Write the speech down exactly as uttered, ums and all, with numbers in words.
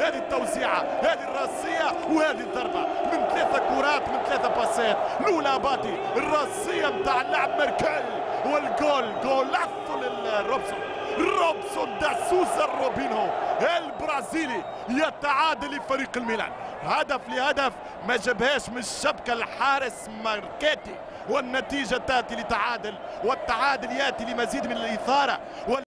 هذه التوزيعه، هذه الراسيه وهذه الضربه من ثلاثه كرات من ثلاثه باسات. لولا باتي الراسيه نتاع اللاعب ميركل والجول جولاتو للروبسون. روبسون دا سوزا روبينو البرازيلي يتعادل لفريق الميلان. هدف لهدف ما جابهاش من الشبكه الحارس ماركيتي، والنتيجه تاتي لتعادل، والتعادل ياتي لمزيد من الاثاره.